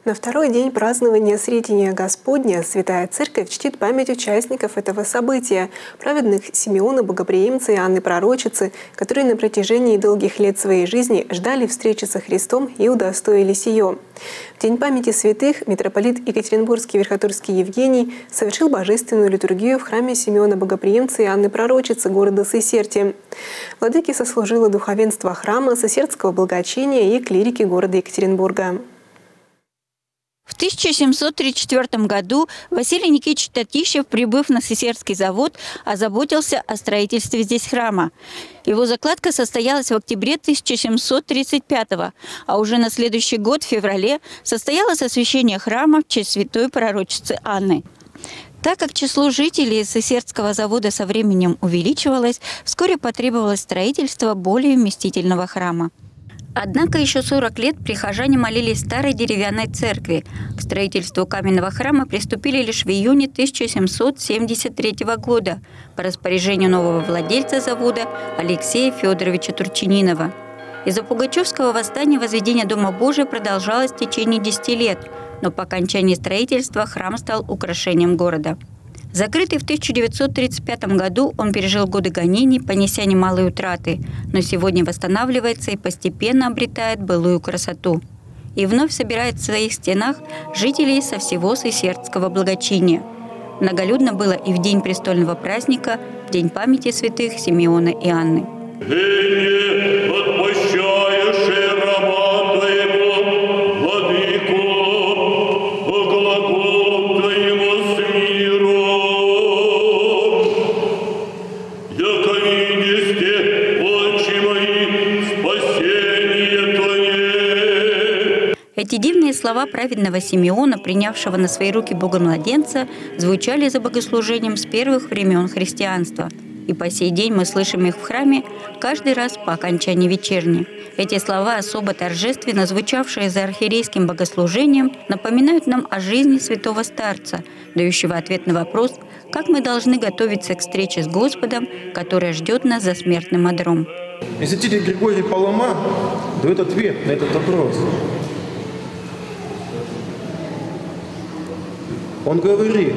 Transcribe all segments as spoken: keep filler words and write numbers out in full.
На второй день празднования Сретения Господня Святая Церковь чтит память участников этого события, праведных Симеона Богоприимца и Анны Пророчицы, которые на протяжении долгих лет своей жизни ждали встречи со Христом и удостоились ее. В День памяти святых митрополит Екатеринбургский Верхотурский Евгений совершил божественную литургию в храме Симеона Богоприимца и Анны Пророчицы города Сысерти. Владыке сослужило духовенство храма, сысертского благочиния и клирики города Екатеринбурга. В тысяча семьсот тридцать четвёртом году Василий Никитич Татищев, прибыв на Сысертский завод, озаботился о строительстве здесь храма. Его закладка состоялась в октябре тысяча семьсот тридцать пятого, а уже на следующий год, в феврале, состоялось освящение храма в честь святой пророчицы Анны. Так как число жителей Сысертского завода со временем увеличивалось, вскоре потребовалось строительство более вместительного храма. Однако еще сорок лет прихожане молились в старой деревянной церкви. К строительству каменного храма приступили лишь в июне тысяча семьсот семьдесят третьего года по распоряжению нового владельца завода Алексея Федоровича Турчининова. Из-за Пугачевского восстания возведение Дома Божия продолжалось в течение десяти лет, но по окончании строительства храм стал украшением города. Закрытый в тысяча девятьсот тридцать пятом году, он пережил годы гонений, понеся немалые утраты, но сегодня восстанавливается и постепенно обретает былую красоту. И вновь собирает в своих стенах жителей со всего Сысертского благочиния. Многолюдно было и в день престольного праздника, в день памяти святых Симеона и Анны. Эти дивные слова праведного Симеона, принявшего на свои руки Бога-младенца, звучали за богослужением с первых времен христианства. И по сей день мы слышим их в храме каждый раз по окончании вечерни. Эти слова, особо торжественно звучавшие за архиерейским богослужением, напоминают нам о жизни святого старца, дающего ответ на вопрос, как мы должны готовиться к встрече с Господом, которая ждет нас за смертным одром. И святитель Григорий Палама дает ответ на этот вопрос. Он говорит,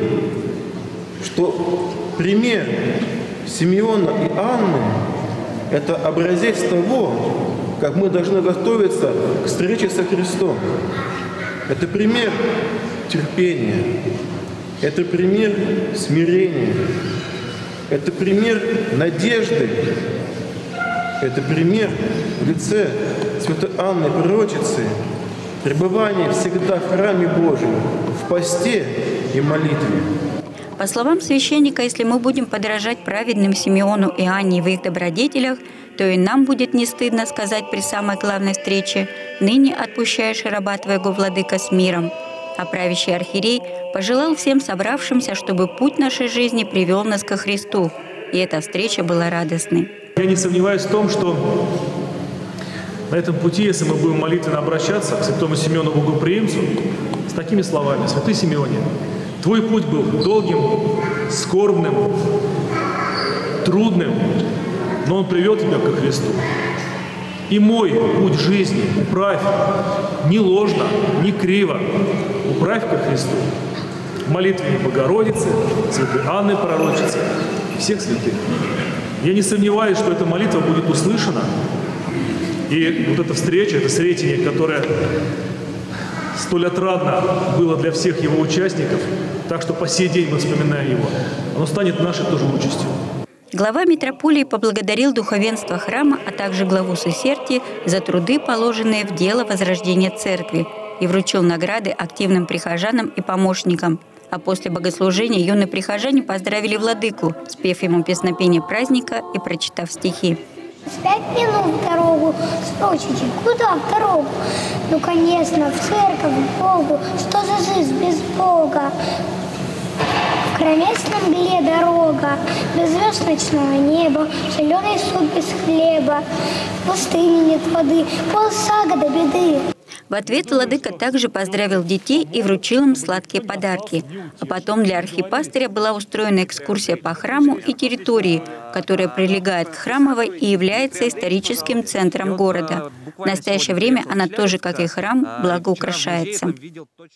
что пример Симеона и Анны – это образец того, как мы должны готовиться к встрече со Христом. Это пример терпения, это пример смирения, это пример надежды, это пример в лице святой Анны Пророчицы, пребывание всегда в храме Божьем, в посте и молитве. По словам священника, если мы будем подражать праведным Симеону и Анне в их добродетелях, то и нам будет не стыдно сказать при самой главной встрече: «Ныне отпущаешь раба твоего, владыка, с миром». А правящий архиерей пожелал всем собравшимся, чтобы путь нашей жизни привел нас ко Христу. И эта встреча была радостной. Я не сомневаюсь в том, что на этом пути, если мы будем молитвенно обращаться к святому Симеону Богоприимцу с такими словами: «Святый Симеоне, твой путь был долгим, скорбным, трудным, но он привел тебя ко Христу. И мой путь жизни управь не ложно, не криво, управь ко Христу». В молитве Богородицы, святой Анны Пророчицы и всех святых. Я не сомневаюсь, что эта молитва будет услышана. И вот эта встреча, это Сретение, которое столь отрадно было для всех его участников, так что по сей день мы вспоминаем его, оно станет нашей тоже участью. Глава митрополии поблагодарил духовенство храма, а также главу Сысерти за труды, положенные в дело возрождения церкви, и вручил награды активным прихожанам и помощникам. А после богослужения юные прихожане поздравили владыку, спев ему песнопение праздника и прочитав стихи. Пять минут в дорогу с площади. Куда в дорогу? Ну, конечно, в церковь, к Богу. Что за жизнь без Бога? В кромесном мгле дорога, без звезд ночного неба, соленый суп без хлеба, в пустыне нет воды, полсага до беды. В ответ владыка также поздравил детей и вручил им сладкие подарки. А потом для архипастыря была устроена экскурсия по храму и территории, которая прилегает к Храмовой и является историческим центром города. В настоящее время она тоже, как и храм, благоукрашается.